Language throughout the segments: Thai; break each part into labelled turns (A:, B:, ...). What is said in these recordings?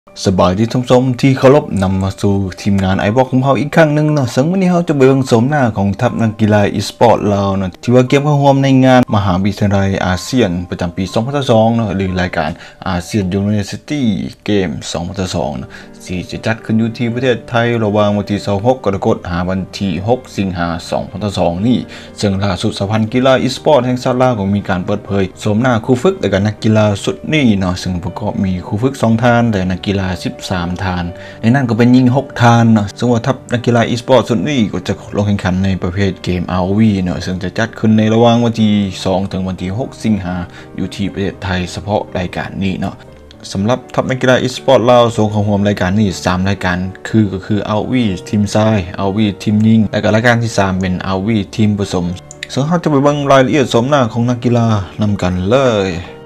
A: สบายดีท่านผู้ชมที่เคารพนำมาสู่ทีมงานไอบอกของเราอีกครั้งหนึ่งเนาะซึ่งวันนี้เราจะไปเบิ่งชมหน้าของทัพนักกีฬาอีสปอร์ตลาวเนาะที่ว่าเก็บเข้าร่วมในงานมหาวิทยาลัยอาเซียนประจำปี2022เนาะหรือรายการอาเซียน University Game 2022เนาะที่จะจัดขึ้นอยู่ที่ประเทศไทยระหว่างวันที่26กรกฎาคมวันที่6สิงหาคม2022นี่ซึ่งล่าสุดสภากีฬาอีสปอร์ตแห่งชาติลาวก็มีการเปิดเผยชมหน้าครูฝึกและก็นักกีฬาสุดนี้เนาะซึ่งประกอบมีครูฝึก2ท่านและนักกีฬา13 ทานในนั้นก็เป็นยิง6 ทานเนาะซึ่งว่าทัพนักกีฬาอีสปอร์ตสุดนี้ก็จะลงแข่งขันในประเภทเกม ROV เนาะซึ่งจะจัดขึ้นในระหว่างวันที่2ถึงวันที่6สิงหาคมอยู่ที่ประเทศไทยเฉพาะรายการนี้เนาะสำหรับทัพนักกีฬาอีสปอร์ตลาวส่งเข้าร่วมรายการนี้3รายการก็คือ ROV ทีมชาย ROV ทีมยิงและก็รายการที่3เป็น ROV ทีมผสมซึ่งเราจะไปเบิ่งรายละเอียดชมหน้าของนักกีฬานำกันเลย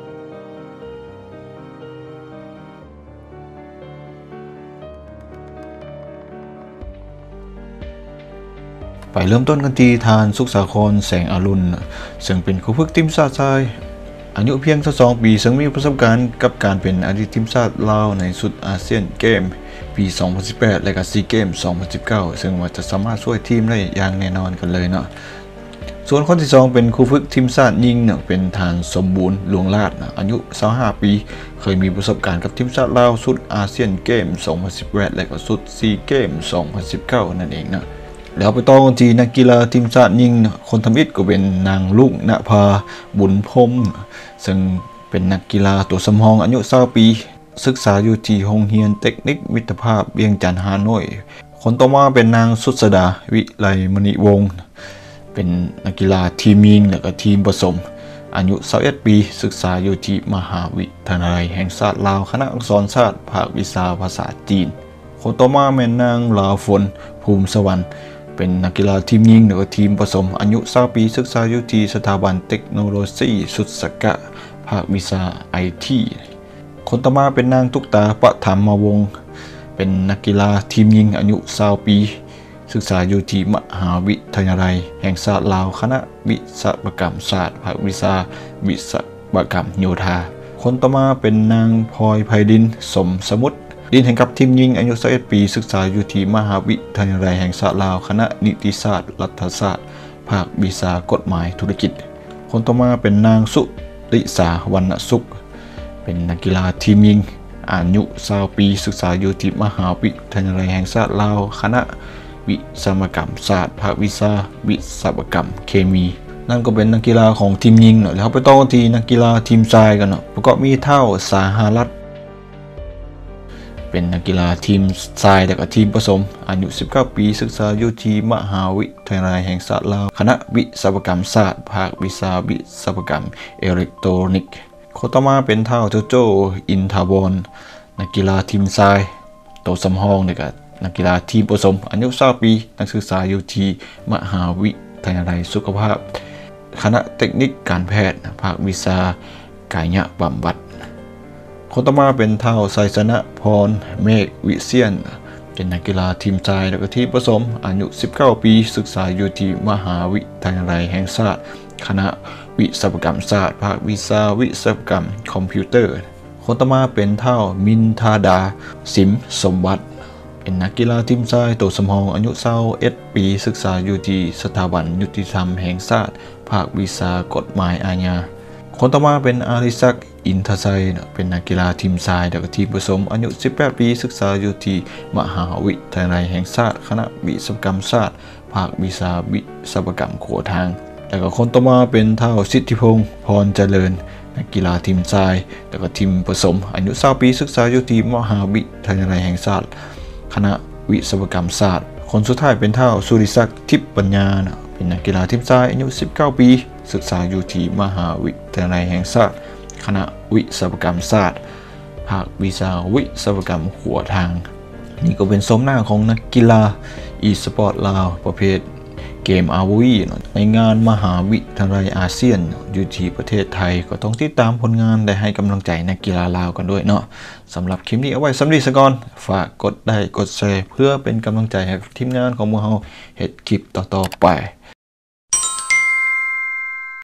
A: ไปเริ่มต้นกันที่ทานสุขสาครแสงอรุณซึ่งเป็นครูฝึกทีมชาติชายอายุเพียง12 ปีซึ่งมีประสบการณ์กับการเป็นอดีตทีมชาติลาวในชุดอาเซียนเกมปี 2018 และก็ซีเกม 2019 ซึ่งว่าจะสามารถช่วยทีมได้อย่างแน่นอนกันเลยเนาะส่วนคนที่2เป็นครูฝึกทีมชาติยิงเนาะเป็นทานสมบูรณ์หลวงลาดอายุ25 ปีเคยมีประสบการณ์กับทีมชาติลาวชุดอาเซียนเกม 2018 และก็ชุดซีเกม 2019 นั่นเองเนาะแล้วไปต่อกันที่นักกีฬาทีมชาติยิงคนทำอิฐก็เป็นนางลุงณภาบุญพรมซึ่งเป็นนักกีฬาตัวสำรองอายุ20 ปีศึกษาอยู่ที่โรงเรียนเทคนิคมิตรภาพเวียงจันทน์ฮานอยคนต่อมาเป็นนางสุษดาวิไลมณีวงศ์เป็นนักกีฬาทีมยิงและก็ทีมผสมอายุ21 ปีศึกษาอยู่ที่มหาวิทยาลัยแห่งชาติลาวคณะอักษรศาสตร์ภาควิชาภาษาจีนคนต่อมาเป็นนางลาฝนภูมิสวรรค์เป็นนักกีฬาทีมยิงหรือทีมผสมอายุ20 ปีศึกษาอยู่ที่สถาบันเทคโนโลยีสุดสกะภาควิชาไอทีคนต่อมาเป็นนางตุ๊กตาปะธรรมวงศ์เป็นนักกีฬาทีมยิงอายุ20 ปีศึกษาอยู่ที่มหาวิทยาลัยแห่งชาติลาวคณะวิศวกรรมศาสตร์ภาควิชาวิศวกรรมโยธาคนต่อมาเป็นนางพลอยไพดินสมสมุทรดินแห่งกับทีมยิงอายุ21 ปีศึกษาอยู่ที่มหาวิทยาลัยแห่งชาติลาวคณะนิติศาสตร์รัฐศาสตร์ภาควิชากฎหมายธุรกิจคนต่อมาเป็นนางสุริสาวรรณสุขเป็นนักกีฬาทีมยิงอายุ20 ปีศึกษาอยู่ที่มหาวิทยาลัยแห่งชาติลาวคณะวิศวกรรมศาสตร์ภาควิชาวิศวกรรมเคมีนั่นก็เป็นนักกีฬาของทีมยิงเนาะแล้วไปต่อที่นักกีฬาทีมชายกันเนาะประกอบมีเท่าสาหรัฐเป็นนักกีฬาทีมชายและก็ทีมผสมอายุ19 ปีศึกษาอยู่ที่มหาวิทยาลัยแห่งชาติลาวคณะวิศวกรรมศาสตร์ภาควิชาวิศวกรรมอิเล็กทรอนิกส์คนต่อมาเป็นเท่าโจอินทาวรนักกีฬาทีมชายโตสำรองและก็นักกีฬาทีมผสมอายุ20 ปีนักศึกษาอยู่ที่มหาวิทยาลัยสุขภาพคณะเทคนิคการแพทย์ภาควิชากายบำบัดคนต่อมาเป็นเท่าไซสนะพรเมฆวิเชียนเป็นนักกีฬาทีมชายและก็ทีมผสมอายุ19 ปีศึกษาอยู่ที่มหาวิทยาลัยแห่งชาติคณะวิศวกรรมศาสตร์ภาควิชาวิศวกรรมคอมพิวเตอร์คนต่อมาเป็นเท่ามินทาดาสิมสมบัติเป็นนักกีฬาทีมชายตัวสำรองอายุ21 ปีศึกษาอยู่ที่สถาบันยุติธรรมแห่งชาติภาควิชากฎหมายอาญาคนต่อมาเป็นอาริศักดิ์อินทชัยเป็นนักกีฬาทีมชายและก็ทีมผสมอายุ18 ปีศึกษาอยู่ที่มหาวิทยาลัยแห่งชาติคณะวิศวกรรมศาสตร์ภาควิชาวิศวกรรมขัวทางแล้วก็คนต่อมาเป็นเท่าสิทธิพงศ์พรเจริญนักกีฬาทีมชายและก็ทีมผสมอายุ20 ปีศึกษาอยู่ที่มหาวิทยาลัยแห่งชาติคณะวิศวกรรมศาสตร์คนสุดท้ายเป็นเท่าสุริศักดิ์ทิพย์ปัญญาเป็นนักกีฬาทีมชายอายุ19 ปีศึกษาอยู่ที่มหาวิทยาลัยแห่งชาติคณะวิศวกรรมศาสตร์ภาควิชาวิศวกรรมขัวทางนี่ก็เป็นชมหน้าของนักกีฬาอีสปอร์ตลาวประเภทเกม ROV ในงานมหาวิทยาลัยอาเซียนอยู่ที่ประเทศไทยก็ต้องติดตามผลงานและให้กำลังใจนักกีฬาลาวกันด้วยเนาะสำหรับคลิปนี้เอาไว้สำหรับสกอนฝากกดไลค์กดแชร์เพื่อเป็นกำลังใจให้ทีมงานของพวกเราเฮ็ดคลิปต่อๆไป